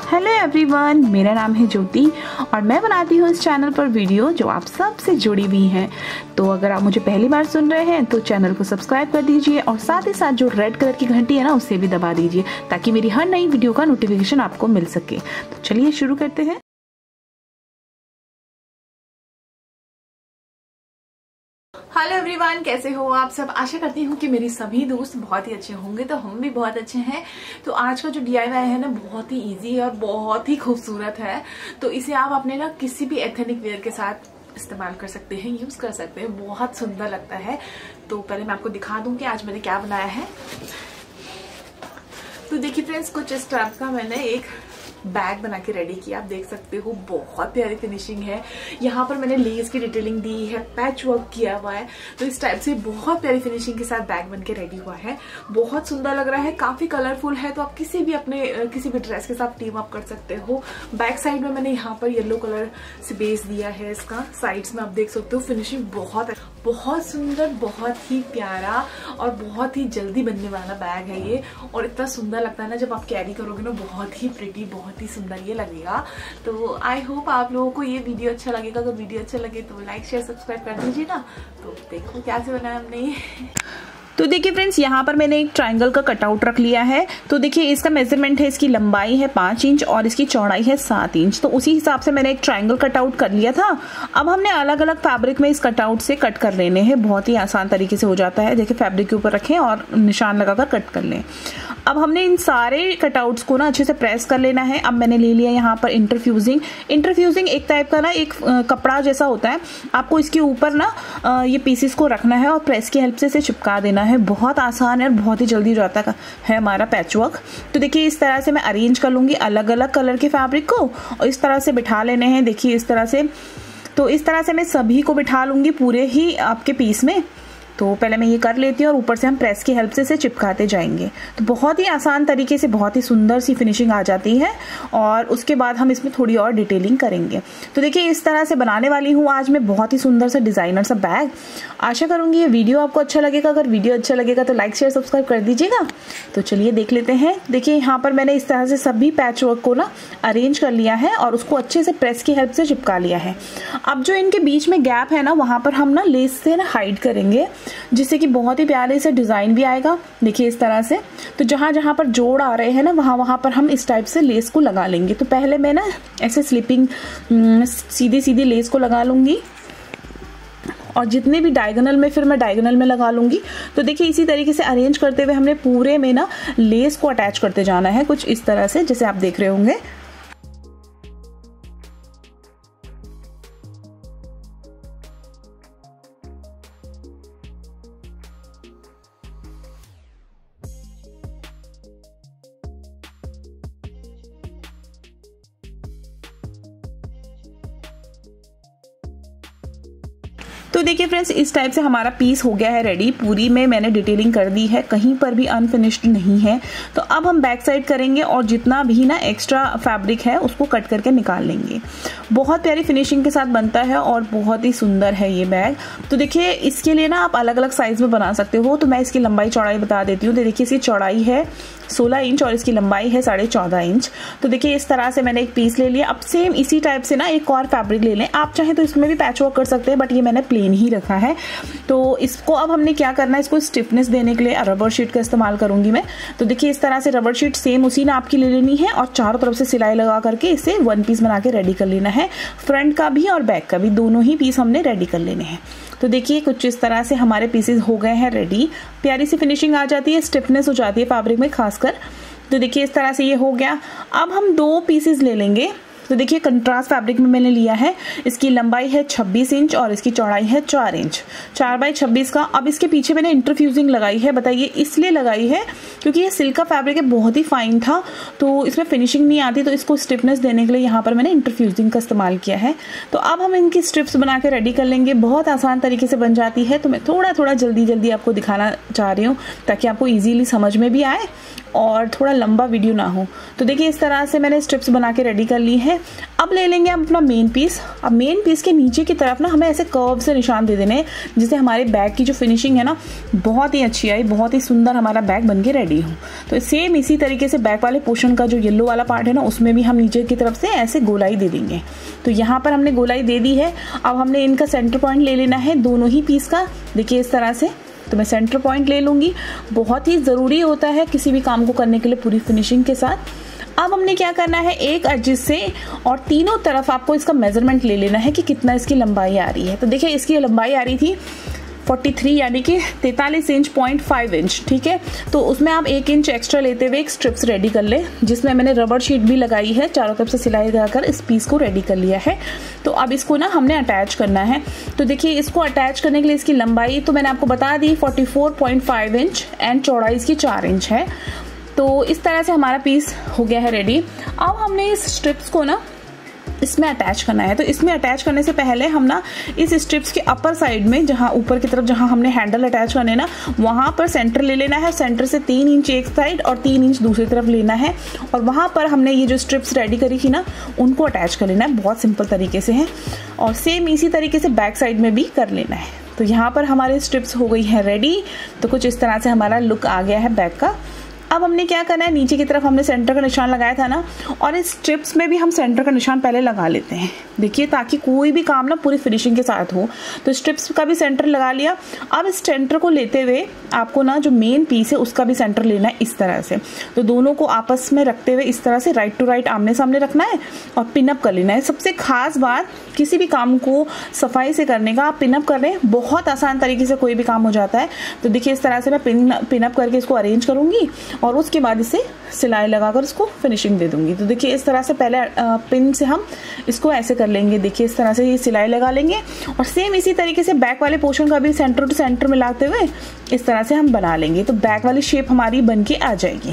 Hello everyone, मेरा नाम है ज्योति और मैं बनाती हूँ इस चैनल पर वीडियो जो आप सबसे जुड़ी हुई हैं। तो अगर आप मुझे पहली बार सुन रहे हैं तो चैनल को सब्सक्राइब कर दीजिए और साथ ही साथ जो रेड कलर की घंटी है ना उसे भी दबा दीजिए ताकि मेरी हर नई वीडियो का नोटिफिकेशन आपको मिल सके। तो चलिए शुरू करते हैं। हेलो एवरीवन, कैसे हो आप सब। आशा करती हूँ कि मेरी सभी दोस्त बहुत ही अच्छे होंगे, तो हम भी बहुत अच्छे हैं। तो आज का जो DIY है ना बहुत ही इजी है और बहुत ही खूबसूरत है। तो इसे आप अपने ना किसी भी एथनिक वेयर के साथ इस्तेमाल कर सकते हैं, यूज कर सकते हैं, बहुत सुंदर लगता है। तो पहले मैं आपको दिखा दूं कि आज मैंने क्या बनाया है। तो देखिए फ्रेंड्स, कुछ इस टाइप का मैंने एक बैग बना के रेडी किया। आप देख सकते हो बहुत प्यारी फिनिशिंग है। यहाँ पर मैंने लेस की डिटेलिंग दी है, पैच वर्क किया हुआ है। तो इस टाइप से बहुत प्यारी फिनिशिंग के साथ बैग बन के रेडी हुआ है। बहुत सुंदर लग रहा है, काफी कलरफुल है। तो आप किसी भी ड्रेस के साथ टीम अप कर सकते हो। बैक साइड में मैंने यहाँ पर येलो कलर से बेस दिया है इसका। साइड्स में आप देख सकते हो फिनिशिंग बहुत सुंदर, बहुत ही प्यारा और बहुत ही जल्दी बनने वाला बैग है ये। और इतना सुंदर लगता है ना जब आप कैरी करोगे ना, बहुत ही प्रिटी, बहुत ही सुंदर ये लगेगा। तो आई होप आप लोगों को ये वीडियो अच्छा लगेगा। अगर वीडियो अच्छा लगे तो लाइक शेयर सब्सक्राइब कर दीजिए ना। तो देखो क्या से बनाया हमने। तो देखिए फ्रेंड्स, यहाँ पर मैंने एक ट्रायंगल का कटआउट रख लिया है। तो देखिए इसका मेजरमेंट है, इसकी लंबाई है 5 इंच और इसकी चौड़ाई है 7 इंच। तो उसी हिसाब से मैंने एक ट्रायंगल कटआउट कर लिया था। अब हमने अलग अलग फैब्रिक में इस कटआउट से कट कर लेने हैं। बहुत ही आसान तरीके से हो जाता है। देखिए फैब्रिक के ऊपर रखें और निशान लगाकर कट कर लें। अब हमने इन सारे कटआउट्स को ना अच्छे से प्रेस कर लेना है। अब मैंने ले लिया यहाँ पर इंटरफ्यूजिंग एक टाइप का ना एक कपड़ा जैसा होता है। आपको इसके ऊपर ना ये पीसेस को रखना है और प्रेस की हेल्प से इसे चिपका देना है। बहुत आसान है और बहुत ही जल्दी हो जाता है हमारा पैचवर्क। तो देखिए इस तरह से मैं अरेंज कर लूंगी अलग अलग कलर के फैब्रिक को और इस तरह से बिठा लेने हैं। देखिए इस तरह से। तो इस तरह से मैं सभी को बिठा लूंगी पूरे ही आपके पीस में। तो पहले मैं ये कर लेती हूँ और ऊपर से हम प्रेस की हेल्प से इसे चिपकाते जाएंगे। तो बहुत ही आसान तरीके से बहुत ही सुंदर सी फिनिशिंग आ जाती है और उसके बाद हम इसमें थोड़ी और डिटेलिंग करेंगे। तो देखिए इस तरह से बनाने वाली हूँ आज मैं बहुत ही सुंदर सा डिजाइनर सा बैग। आशा करूंगी ये वीडियो आपको अच्छा लगेगा। अगर वीडियो अच्छा लगेगा तो लाइक शेयर सब्सक्राइब कर दीजिएगा। तो चलिए देख लेते हैं। देखिए यहाँ पर मैंने इस तरह से सभी पैच वर्क को ना अरेंज कर लिया है और उसको अच्छे से प्रेस की हेल्प से चिपका लिया है। अब जो इनके बीच में गैप है ना, वहां पर हम ना लेस से ना हाइड करेंगे जिससे कि बहुत ही प्यारे से डिजाइन भी आएगा। देखिए इस तरह से। तो जहां जहां पर जोड़ आ रहे हैं ना वहां पर हम इस टाइप से लेस को लगा लेंगे। तो पहले मैं ना ऐसे स्लिपिंग सीधी सीधी लेस को लगा लूंगी और जितने भी डायगोनल में फिर मैं डायगोनल में लगा लूंगी। तो देखिए इसी तरीके से अरेंज करते हुए हमने पूरे में ना लेस को अटैच करते जाना है, कुछ इस तरह से जैसे आप देख रहे होंगे। तो देखिए फ्रेंड्स, इस टाइप से हमारा पीस हो गया है रेडी। पूरी में मैंने डिटेलिंग कर दी है, कहीं पर भी अनफिनिश्ड नहीं है। तो अब हम बैक साइड करेंगे और जितना भी ना एक्स्ट्रा फैब्रिक है उसको कट करके निकाल लेंगे। बहुत प्यारी फिनिशिंग के साथ बनता है और बहुत ही सुंदर है ये बैग। तो देखिए इसके लिए ना आप अलग अलग साइज में बना सकते हो। तो मैं इसकी लंबाई चौड़ाई बता देती हूँ। तो देखिए इसकी चौड़ाई है 16 इंच और इसकी लंबाई है 14.5 इंच। तो देखिए इस तरह से मैंने एक पीस ले लिया। अब सेम इसी टाइप से ना एक और फैब्रिक ले लें। आप चाहें तो इसमें भी पैच वर्क कर सकते हैं, बट ये मैंने प्लेन ही रखा है। तो इसको अब हमने क्या करना है, इसको स्टिफनेस देने के लिए रबर शीट का इस्तेमाल करूंगी मैं। तो देखिए इस तरह से रबर शीट सेम उसी नाप की ले लेनी है और चारों तरफ से सिलाई लगा करके इसे वन पीस बना के रेडी कर लेना है। फ्रंट का भी और बैक का भी, दोनों ही पीस हमने रेडी कर लेने हैं। तो देखिए कुछ इस तरह से हमारे पीसेस हो गए हैं रेडी। प्यारी सी फिनिशिंग आ जाती है, स्टिफनेस हो जाती है फैब्रिक में खासकर। तो देखिए इस तरह से ये हो गया। अब हम 2 पीसेस ले लेंगे। तो देखिए कंट्रास्ट फैब्रिक में मैंने लिया है। इसकी लंबाई है 26 इंच और इसकी चौड़ाई है 4 इंच, 4x26 का। अब इसके पीछे मैंने इंटरफ्यूजिंग लगाई है। बताइए इसलिए लगाई है क्योंकि ये सिल्क का फैब्रिक है, बहुत ही फाइन था तो इसमें फिनिशिंग नहीं आती। तो इसको स्टिफनेस देने के लिए यहाँ पर मैंने इंटरफ्यूजिंग का इस्तेमाल किया है। तो अब हम इनकी स्ट्रिप्स बना के रेडी कर लेंगे। बहुत आसान तरीके से बन जाती है। तो मैं थोड़ा जल्दी आपको दिखाना चाह रही हूँ ताकि आपको ईजिली समझ में भी आए और थोड़ा लंबा वीडियो ना हो। तो देखिए इस तरह से मैंने स्ट्रिप्स बना के रेडी कर ली है। अब ले लेंगे हम अपना मेन पीस। अब मेन पीस के नीचे की तरफ ना हमें ऐसे कर्व से निशान दे देने, जिससे हमारे बैग की जो फिनिशिंग है ना बहुत ही अच्छी आई, बहुत ही सुंदर हमारा बैग बन के रेडी हो। तो सेम इसी तरीके से बैक वाले पोर्शन पोर्शन का जो येलो वाला पार्ट है ना, उसमें भी हम नीचे की तरफ से ऐसे गोलाई दे देंगे। तो यहाँ पर हमने गोलाई दे दी है। अब हमने इनका सेंटर पॉइंट ले लेना है दोनों ही पीस का। देखिए इस तरह से, तो मैं सेंटर पॉइंट ले लूँगी। बहुत ही ज़रूरी होता है किसी भी काम को करने के लिए पूरी फिनिशिंग के साथ। अब हमने क्या करना है, एक एजिस से और तीनों तरफ आपको इसका मेजरमेंट ले लेना है कि कितना इसकी लंबाई आ रही है। तो देखिए इसकी लंबाई आ रही थी 43 यानी कि 43 इंच 0.5 इंच, ठीक है। तो उसमें आप 1 इंच एक्स्ट्रा लेते हुए एक स्ट्रिप्स रेडी कर ले, जिसमें मैंने रबर शीट भी लगाई है, चारों तरफ से सिलाई लगाकर इस पीस को रेडी कर लिया है। तो अब इसको ना हमने अटैच करना है। तो देखिए इसको अटैच करने के लिए इसकी लंबाई तो मैंने आपको बता दी 44.5 इंच एंड चौड़ाई इसकी 4 इंच है। तो इस तरह से हमारा पीस हो गया है रेडी। अब हमने इस स्ट्रिप्स को ना इसमें अटैच करना है। तो इसमें अटैच करने से पहले हम ना इस स्ट्रिप्स के अपर साइड में, जहाँ ऊपर की तरफ जहाँ हमने हैंडल अटैच करने ना, वहाँ पर सेंटर ले लेना है। सेंटर से 3 इंच एक साइड और 3 इंच दूसरी तरफ लेना है, और वहाँ पर हमने ये जो स्ट्रिप्स रेडी करी थी ना, उनको अटैच कर लेना है। बहुत सिंपल तरीके से है, और सेम इसी तरीके से बैक साइड में भी कर लेना है। तो यहाँ पर हमारे स्ट्रिप्स हो गई है रेडी। तो कुछ इस तरह से हमारा लुक आ गया है बैक का। अब हमने क्या करना है, नीचे की तरफ हमने सेंटर का निशान लगाया था ना, और इस स्ट्रिप्स में भी हम सेंटर का निशान पहले लगा लेते हैं। देखिए ताकि कोई भी काम ना पूरी फिनिशिंग के साथ हो। तो स्ट्रिप्स का भी सेंटर लगा लिया। अब इस सेंटर को लेते हुए आपको ना जो मेन पीस है उसका भी सेंटर लेना है इस तरह से। तो दोनों को आपस में रखते हुए इस तरह से राइट टू राइट आमने सामने रखना है और पिनअप कर लेना है। सबसे खास बात, किसी भी काम को सफाई से करने का, आप पिनअप कर रहे हैं, बहुत आसान तरीके से कोई भी काम हो जाता है। तो देखिए इस तरह से मैं पिनअप करके इसको अरेंज करूंगी और उसके बाद इसे सिलाई लगाकर इसको फिनिशिंग दे दूंगी। तो देखिए इस तरह से पहले पिन से हम इसको ऐसे कर लेंगे। देखिए इस तरह से ये सिलाई लगा लेंगे, और सेम इसी तरीके से बैक वाले पोर्शन का भी सेंटर टू सेंटर मिलाते हुए इस तरह से हम बना लेंगे। तो बैक वाली शेप हमारी बन के आ जाएगी।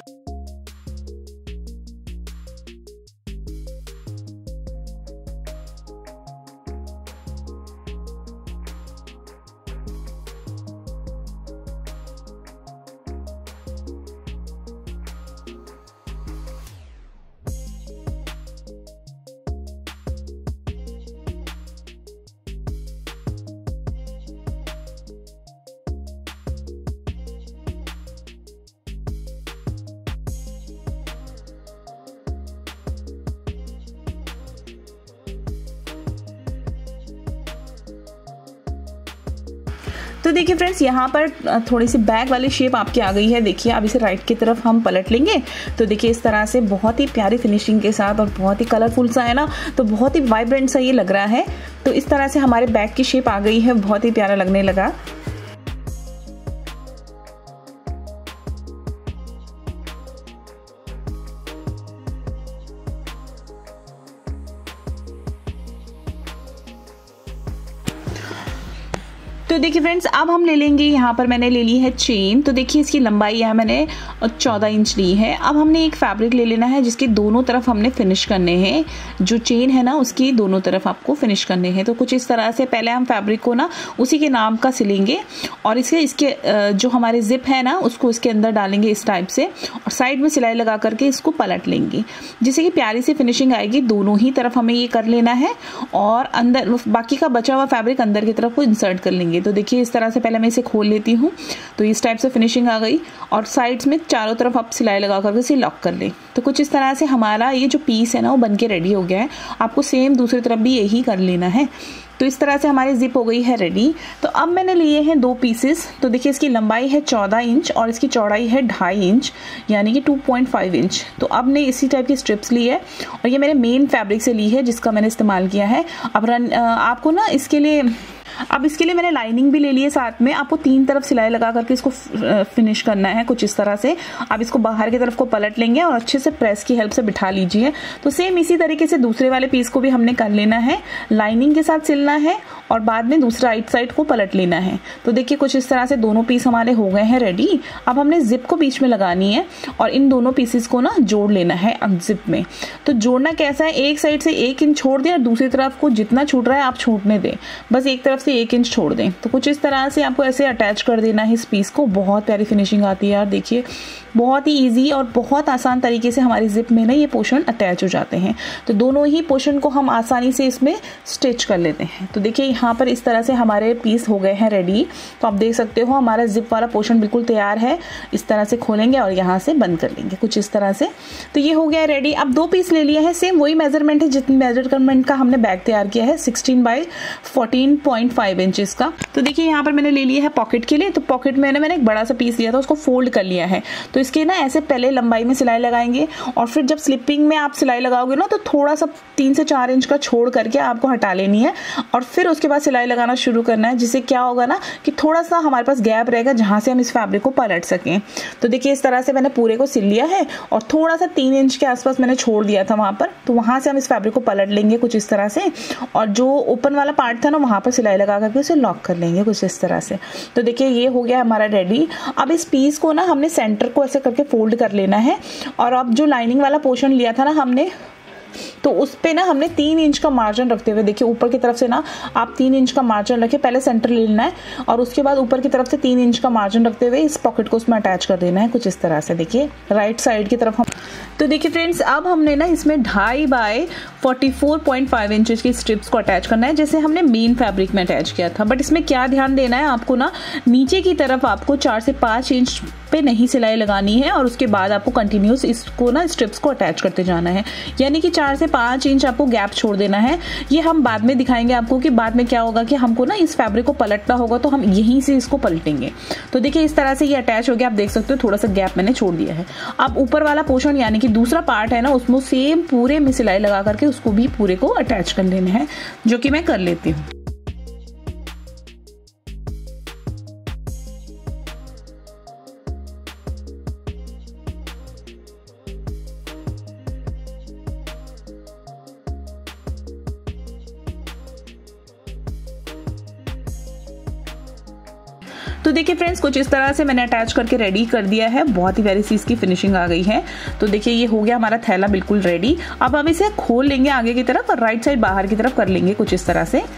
तो देखिए फ्रेंड्स, यहाँ पर थोड़ी सी बैक वाली शेप आपकी आ गई है। देखिए अब इसे राइट की तरफ हम पलट लेंगे। तो देखिए इस तरह से बहुत ही प्यारी फिनिशिंग के साथ और बहुत ही कलरफुल सा है ना, तो बहुत ही वाइब्रेंट सा ये लग रहा है। तो इस तरह से हमारे बैक की शेप आ गई है, बहुत ही प्यारा लगने लगा। तो देखिए फ्रेंड्स, अब हम ले लेंगे, यहाँ पर मैंने ले ली है चेन। तो देखिए इसकी लंबाई है मैंने 14 इंच ली है। अब हमने एक फैब्रिक ले लेना है जिसके दोनों तरफ हमने फिनिश करने हैं। जो चेन है ना उसकी दोनों तरफ आपको फिनिश करने हैं। तो कुछ इस तरह से पहले हम फैब्रिक को ना उसी के नाम का सिलेंगे, और इसके जो हमारे जिप है ना उसको इसके अंदर डालेंगे इस टाइप से, और साइड में सिलाई लगा करके इसको पलट लेंगे, जिससे कि प्यारी सी फिनिशिंग आएगी। दोनों ही तरफ हमें ये कर लेना है, और अंदर बाकी का बचा हुआ फैब्रिक अंदर की तरफ को इंसर्ट कर लेंगे। तो देखिए इस तरह से पहले मैं इसे खोल लेती हूँ। तो इस टाइप से फिनिशिंग आ गई, और साइड्स में चारों तरफ आप सिलाई लगा करके इसे लॉक कर लें। तो कुछ इस तरह से हमारा ये जो पीस है ना वो बन के रेडी हो गया है। आपको सेम दूसरी तरफ भी यही कर लेना है। तो इस तरह से हमारी जिप हो गई है रेडी। तो अब मैंने लिए हैं 2 पीसेस। तो देखिए इसकी लंबाई है 14 इंच और इसकी चौड़ाई है 2.5 इंच यानी कि 2.5 इंच। तो अब मैंने इसी टाइप की स्ट्रिप्स ली है, और ये मैंने मेन फैब्रिक से ली है जिसका मैंने इस्तेमाल किया है। अब आपको ना इसके लिए मैंने लाइनिंग भी ले ली है साथ में। आपको 3 तरफ सिलाई लगा करके इसको फिनिश करना है कुछ इस तरह से। आप इसको बाहर की तरफ को पलट लेंगे और अच्छे से प्रेस की हेल्प से बिठा लीजिए। तो सेम इसी तरीके से दूसरे वाले पीस को भी हमने कर लेना है, लाइनिंग के साथ सिलना है और बाद में दूसरा राइट साइड को पलट लेना है। तो देखिए कुछ इस तरह से दोनों पीस हमारे हो गए हैं रेडी। अब हमने जिप को बीच में लगानी है और इन दोनों पीसेस को ना जोड़ लेना है अब जिप में। तो जोड़ना कैसा है, एक साइड से 1 इंच छोड़ दें और दूसरी तरफ को जितना छूट रहा है आप छूटने दें, बस एक तरफ से 1 इंच छोड़ दें। तो कुछ इस तरह से आपको ऐसे अटैच कर देना है इस पीस को। बहुत प्यारी फिनिशिंग आती है यार। देखिए बहुत ही इजी और बहुत आसान तरीके से हमारी जिप में ना ये पोर्शन अटैच हो जाते हैं। तो दोनों ही पोर्शन को हम आसानी से इसमें स्टिच कर लेते हैं। तो देखिए यहाँ पर इस तरह से हमारे पीस हो गए हैं रेडी। तो आप देख सकते हो हमारा जिप वाला पोर्शन बिल्कुल तैयार है। इस तरह से खोलेंगे और यहाँ से बंद कर लेंगे कुछ इस तरह से। तो ये हो गया रेडी। अब 2 पीस ले लिए हैं, सेम वही मेजरमेंट है जितनी मेजरमेंट का हमने बैग तैयार किया है, 16 बाई 14.5 इंचेस का। तो देखिए यहाँ पर मैंने ले लिया है पॉकेट के लिए। तो पॉकेट में मैंने एक बड़ा सा पीस लिया था, उसको फोल्ड कर लिया है। तो इसके ना ऐसे पहले लंबाई में सिलाई लगाएंगे और फिर जब स्लिपिंग में आप सिलाई लगाओगे ना तो थोड़ा सा 3 से 4 इंच का छोड़ करके आपको हटा लेनी है और फिर उसके बाद सिलाई लगाना शुरू करना है, जिससे क्या होगा ना कि थोड़ा सा हमारे पास गैप रहेगा जहां से हम इस फैब्रिक को पलट सकें। तो देखिए इस तरह से मैंने पूरे को सिल लिया है और थोड़ा सा 3 इंच के आसपास मैंने छोड़ दिया था वहां पर। तो वहां से हम इस फैब्रिक को पलट लेंगे कुछ इस तरह से और जो ओपन वाला पार्ट था ना वहां पर सिलाई लगा करके उसे लॉक कर लेंगे कुछ इस तरह से। तो देखिए ये हो गया हमारा रेडी। अब इस पीस को ना हमने सेंटर को ऐसे करके फोल्ड कर लेना है और अब जो लाइनिंग वाला पोर्शन लिया था ना हमने, तो उस पे ना हमने 3 इंच का मार्जिन रखते हुए, देखिए ऊपर की तरफ से ना आप 3 इंच का मार्जिन रखे, पहले सेंटर ले लेना है और उसके बाद ऊपर की तरफ से 3 इंच का मार्जिन रखते हुए इस पॉकेट को उसमें अटैच कर देना है कुछ इस तरह से। देखिए राइट साइड की तरफ हम, तो देखिए फ्रेंड्स अब हमने ना इसमें 2.5 बाई 44.5 इंचेस की स्ट्रिप्स को अटैच करना है जैसे हमने मेन फैब्रिक में अटैच किया था। बट इसमें क्या ध्यान देना है आपको ना, नीचे की तरफ आपको 4 से 5 इंच पे नहीं सिलाई लगानी है और उसके बाद आपको कंटिन्यूस इसको ना स्ट्रिप्स को अटैच करते जाना है, यानी कि 4 से 5 इंच आपको गैप छोड़ देना है। ये हम बाद में दिखाएंगे आपको कि बाद में क्या होगा कि हमको ना इस फैब्रिक को पलटना होगा तो हम यहीं से इसको पलटेंगे। तो देखिए इस तरह से ये अटैच हो गया, आप देख सकते हो थोड़ा सा गैप मैंने छोड़ दिया है। अब ऊपर वाला पोर्शन यानी कि दूसरा पार्ट है ना उसमें सेम पूरे में सिलाई लगा करके उसको भी पूरे को अटैच कर लेना है, जो कि मैं कर लेती हूँ। तो देखिए फ्रेंड्स कुछ इस तरह से मैंने अटैच करके रेडी कर दिया है। बहुत ही प्यारी सी इसकी फिनिशिंग आ गई है। तो देखिए ये हो गया हमारा थैला बिल्कुल रेडी। अब हम इसे खोल लेंगे आगे की तरफ और राइट साइड बाहर की तरफ कर लेंगे कुछ इस तरह से।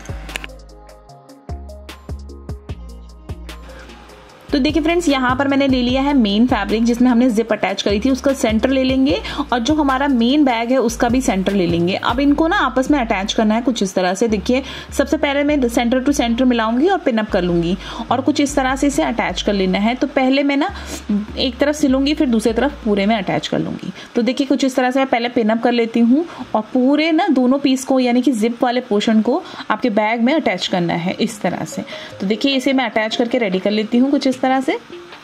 तो देखिए फ्रेंड्स यहाँ पर मैंने ले लिया है मेन फैब्रिक जिसमें हमने जिप अटैच करी थी, उसका सेंटर ले लेंगे और जो हमारा मेन बैग है उसका भी सेंटर ले लेंगे। अब इनको ना आपस में अटैच करना है कुछ इस तरह से। देखिए सबसे पहले मैं सेंटर टू सेंटर मिलाऊंगी और पिन अप कर लूंगी और कुछ इस तरह से इसे अटैच कर लेना है। तो पहले मैं ना एक तरफ सिलूंगी फिर दूसरी तरफ पूरे में अटैच कर लूंगी। तो देखिए कुछ इस तरह से मैं पहले पिन अप कर लेती हूँ और पूरे ना दोनों पीस को यानी कि जिप वाले पोर्शन को आपके बैग में अटैच करना है इस तरह से। तो देखिए इसे मैं अटैच करके रेडी कर लेती हूँ कुछ तरह से।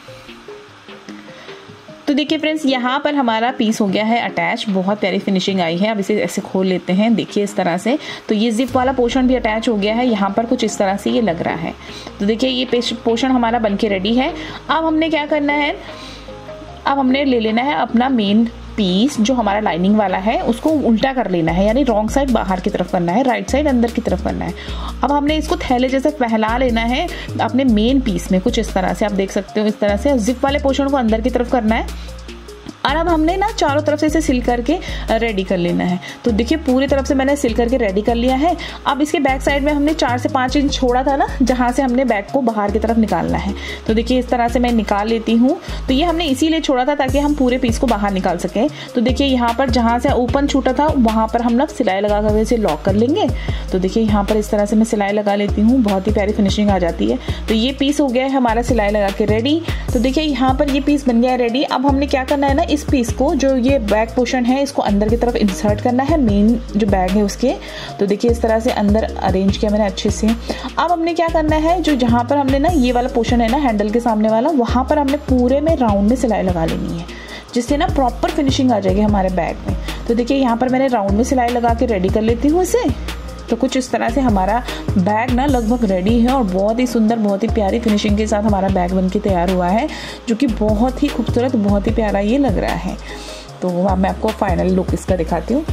तो देखिए फ्रेंड्स यहाँ पर हमारा पीस हो गया है अटैच, बहुत प्यारी फिनिशिंग आई है। अब इसे ऐसे खोल लेते हैं, देखिए इस तरह से। तो ये जिप वाला पोर्शन भी अटैच हो गया है, यहाँ पर कुछ इस तरह से ये लग रहा है। तो देखिए ये पोर्शन हमारा बनके रेडी है। अब हमने क्या करना है, अब हमने ले लेना है अपना मेन पीस जो हमारा लाइनिंग वाला है उसको उल्टा कर लेना है, यानी रॉन्ग साइड बाहर की तरफ करना है, राइट साइड अंदर की तरफ करना है। अब हमने इसको थैले जैसे फैला लेना है अपने मेन पीस में कुछ इस तरह से। आप देख सकते हो इस तरह से जिप वाले पोर्शन को अंदर की तरफ करना है और अब हमने ना चारों तरफ से इसे सिल करके रेडी कर लेना है। तो देखिए पूरी तरफ से मैंने सिल करके रेडी कर लिया है। अब इसके बैक साइड में हमने 4 से 5 इंच छोड़ा था ना जहां से हमने बैग को बाहर की तरफ निकालना है। तो देखिए इस तरह से मैं निकाल लेती हूँ। तो ये हमने इसीलिए छोड़ा था ताकि हम पूरे पीस को बाहर निकाल सकें। तो देखिए यहाँ पर जहाँ से ओपन छूटा था वहाँ पर हम ना सिलाई लगा कर इसे लॉक कर लेंगे। तो देखिए यहाँ पर इस तरह से मैं सिलाई लगा लेती हूँ, बहुत ही प्यारी फिनिशिंग आ जाती है। तो ये पीस हो गया है हमारा सिलाई लगा के रेडी। तो देखिए यहाँ पर ये पीस बन गया है रेडी। अब हमने क्या करना है ना, इस पीस को जो ये बैक पोर्शन है इसको अंदर की तरफ इंसर्ट करना है मेन जो बैग है उसके। तो देखिए इस तरह से अंदर अरेंज किया मैंने अच्छे से। अब हमने क्या करना है, जो जहाँ पर हमने ना ये वाला पोर्शन है ना हैंडल के सामने वाला, वहाँ पर हमने पूरे में राउंड में सिलाई लगा लेनी है जिससे ना प्रॉपर फिनिशिंग आ जाएगी हमारे बैग में। तो देखिए यहाँ पर मैंने राउंड में सिलाई लगा के रेडी कर लेती हूँ इसे। तो कुछ इस तरह से हमारा बैग ना लगभग रेडी है और बहुत ही सुंदर, बहुत ही प्यारी फिनिशिंग के साथ हमारा बैग बनके तैयार हुआ है, जो कि बहुत ही खूबसूरत, बहुत ही प्यारा ये लग रहा है। तो अब मैं आपको फाइनल लुक इसका दिखाती हूँ।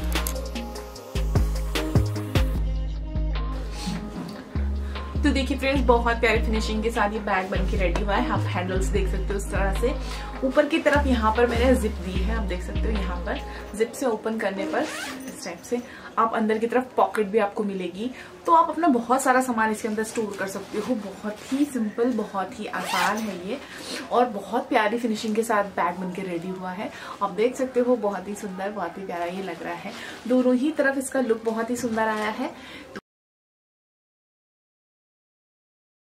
तो देखिए फ्रेंड्स बहुत प्यारी फिनिशिंग के साथ ये बैग बनके रेडी हुआ है। आप हैंडल्स देख सकते हो इस तरह से। ऊपर की तरफ यहाँ पर मैंने जिप दी है, आप देख सकते हो। यहाँ पर जिप से ओपन करने पर इस टाइप से आप अंदर की तरफ पॉकेट भी आपको मिलेगी। तो आप अपना बहुत सारा सामान इसके अंदर स्टोर कर सकते हो। बहुत ही सिंपल, बहुत ही आसान है ये और बहुत प्यारी फिनिशिंग के साथ बैग बनके रेडी हुआ है। आप देख सकते हो बहुत ही सुंदर, बहुत ही प्यारा ये लग रहा है। दोनों ही तरफ इसका लुक बहुत ही सुंदर आया है।